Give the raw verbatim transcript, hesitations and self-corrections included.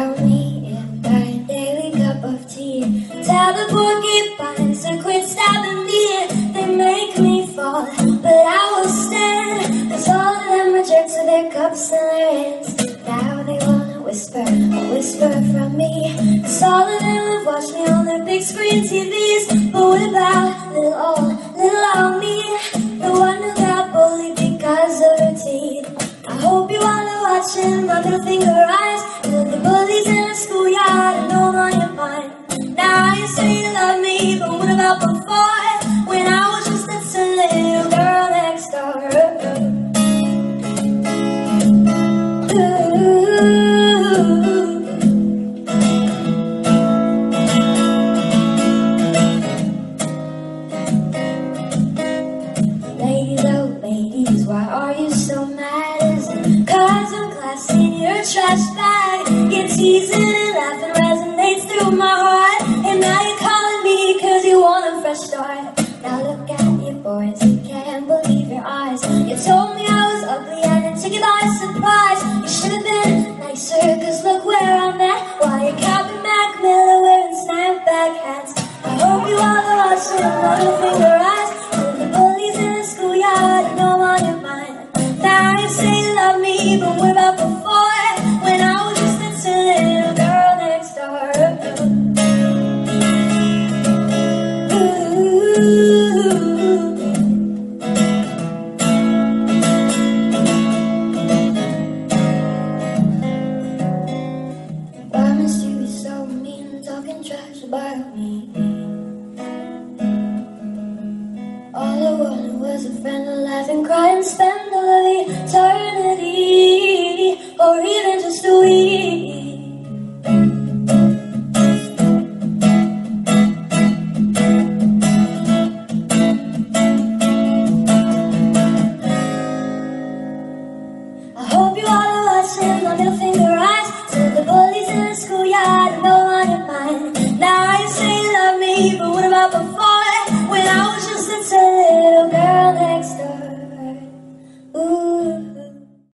about me in my daily cup of tea. Tell the porcupines to quit stabbing me. They make me fall, but I will stand, 'cause all of them are jerks with their cups in their hands. Now they wanna whisper, a whisper from me, 'cause all of them have watched me on their big screen T Vs. But what about little old, little old me, the one who got bullied because of her teeth? I hope you all are watching my middle finger rise, the bullies in the schoolyard and all on your mind. Now you say you love me, but what about before, when I was just a little girl next door? Ladies, oh ladies, why are you so mad? Is it 'cause I'm classy in your trash bag? You're teasing and laughing resonates through my heart, and now you're calling me 'cause you want a fresh start. Now look at you boys, you can't believe your eyes. You told me I was ugly and it took you by surprise. You should have been nicer, 'cause look where I'm at. Why you copy Mac Miller wearing snapback hats? I hope you all are watching my little finger eyes, the bullies in the schoolyard and all on your mind. Now you say you love me, but what about before, when I was just a little girl next door? Why must you be so mean and talking trash about me? All I wanted was a friend to laugh and cry and spend all of the time